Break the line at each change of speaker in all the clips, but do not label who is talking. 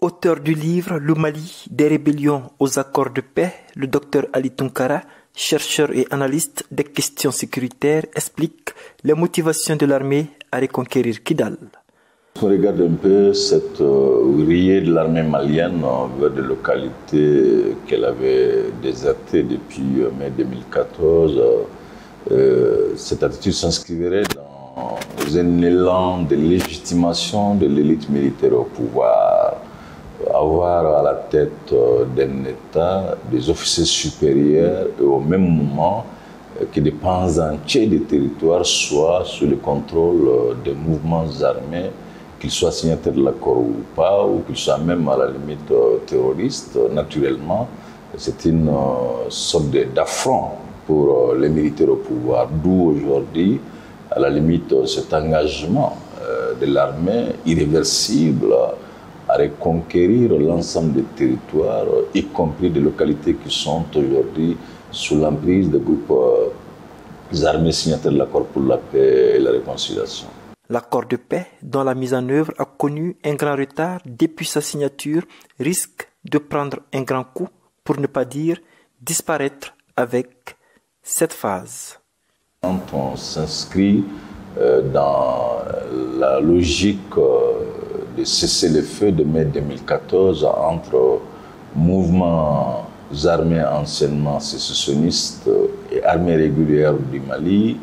Auteur du livre Le Mali, des rébellions aux accords de paix, le docteur Ali Tounkara, chercheur et analyste des questions sécuritaires, explique les motivations de l'armée à reconquérir Kidal.
On regarde un peu cette riée de l'armée malienne vers des localités qu'elle avait désertées depuis mai 2014. Cette attitude s'inscrirait dans un élan de légitimation de l'élite militaire au pouvoir. Avoir à la tête d'un État des officiers supérieurs et au même moment que des pans entiers des territoires soient sous le contrôle des mouvements armés, qu'ils soient signataires de l'accord ou pas, ou qu'ils soient même à la limite terroristes. Naturellement, c'est une sorte d'affront pour les militaires au pouvoir, d'où aujourd'hui, à la limite, cet engagement de l'armée irréversible à reconquérir l'ensemble des territoires, y compris des localités qui sont aujourd'hui sous l'emprise des groupes armés signataires de l'accord pour la paix et la réconciliation.
L'accord de paix, dont la mise en œuvre a connu un grand retard depuis sa signature, risque de prendre un grand coup, pour ne pas dire disparaître avec cette phase.
Quand on s'inscrit dans la logique de cessez-le-feu de mai 2014 entre mouvements armés anciennement sécessionnistes et armées régulières du Mali,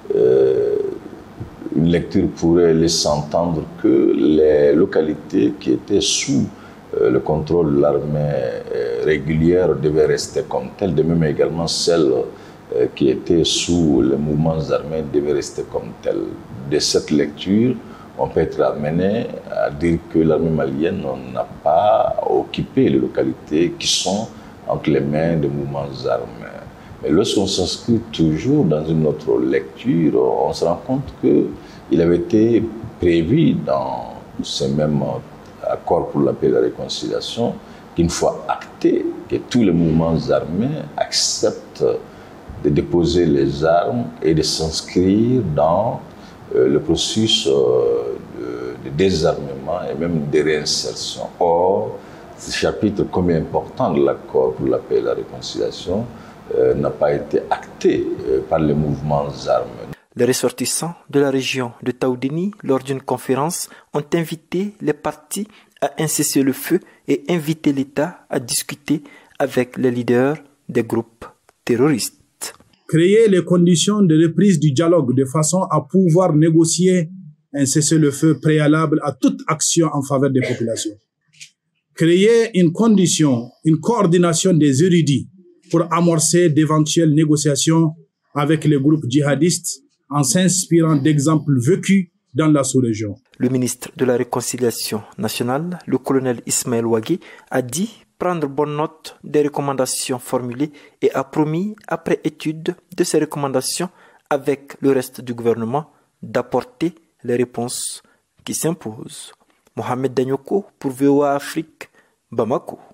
une lecture pourrait laisser entendre que les localités qui étaient sous le contrôle de l'armée régulière devaient rester comme telles, de même également celles qui étaient sous les mouvements armés devaient rester comme telles. De cette lecture, on peut être amené à dire que l'armée malienne n'a pas occupé les localités qui sont entre les mains des mouvements armés. Mais lorsqu'on s'inscrit toujours dans une autre lecture, on se rend compte qu'il avait été prévu dans ces mêmes accords pour la paix et la réconciliation qu'une fois acté, que tous les mouvements armés acceptent de déposer les armes et de s'inscrire dans le processus de désarmement et même de réinsertion. Or, ce chapitre, comme important de l'accord pour la paix et la réconciliation, n'a pas été acté par les mouvements armés.
Les ressortissants de la région de Taoudéni, lors d'une conférence, ont invité les partis à un cessez-le-feu et invité l'État à discuter avec les leaders des groupes terroristes.
Créer les conditions de reprise du dialogue de façon à pouvoir négocier un cessez-le-feu préalable à toute action en faveur des populations. Créer une coordination des érudits pour amorcer d'éventuelles négociations avec les groupes djihadistes en s'inspirant d'exemples vécus dans la sous-région.
Le ministre de la Réconciliation nationale, le colonel Ismaël Ouagui, a dit prendre bonne note des recommandations formulées et a promis, après étude de ces recommandations avec le reste du gouvernement, d'apporter les réponses qui s'imposent. Mohamed Danyoko pour VOA Afrique, Bamako.